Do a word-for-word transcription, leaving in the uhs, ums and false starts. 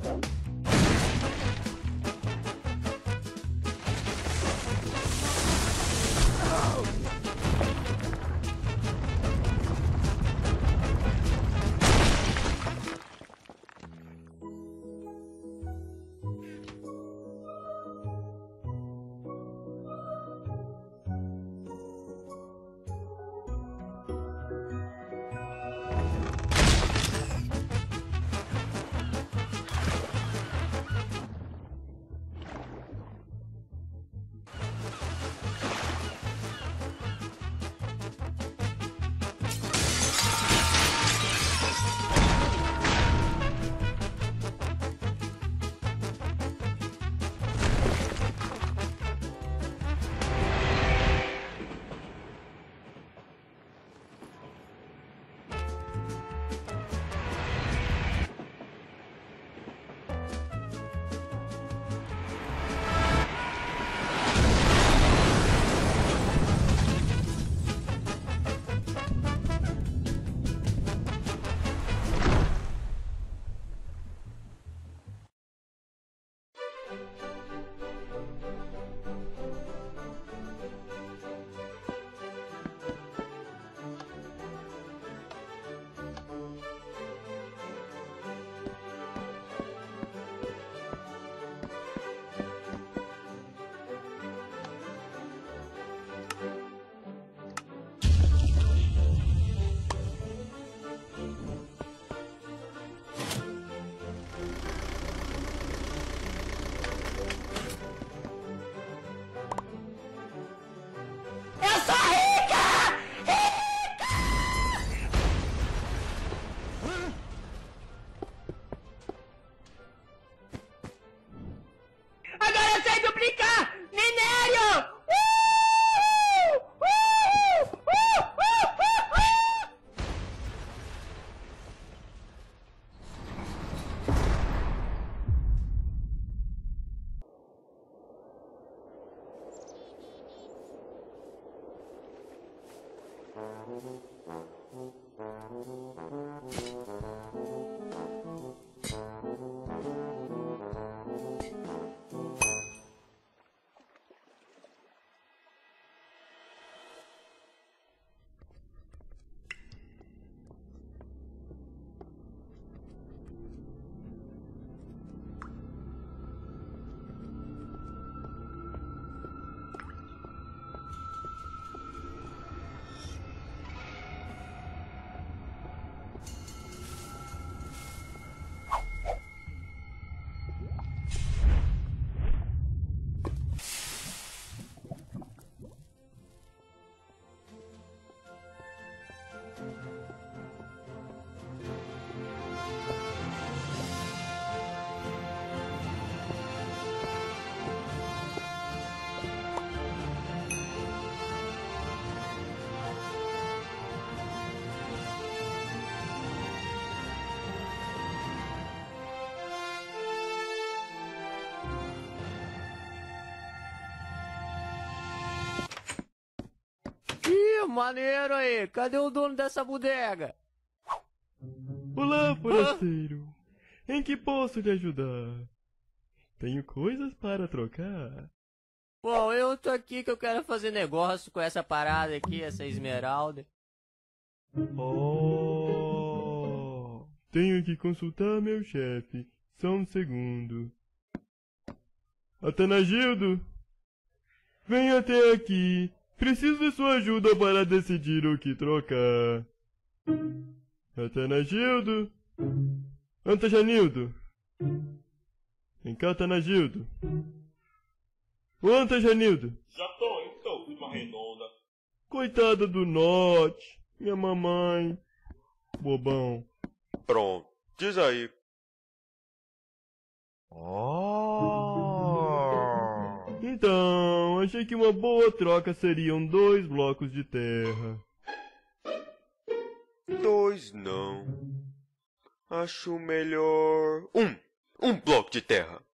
Maneiro aí, cadê o dono dessa bodega? Olá, forasteiro. Em que posso te ajudar? Tenho coisas para trocar. Bom, eu tô aqui que eu quero fazer negócio com essa parada aqui, essa esmeralda. Oh, tenho que consultar meu chefe. Só um segundo. Atanagildo, vem até aqui. Preciso de sua ajuda para decidir o que trocar. Atanagildo. Antajanildo. Vem cá, Atanagildo. Ô, Antajanildo. Já tô, então, prima redonda. Coitada do Norte. Minha mamãe. Bobão. Pronto, diz aí. Oh. Então, achei que uma boa troca seriam dois blocos de terra. Dois não. Acho melhor... Um! Um bloco de terra.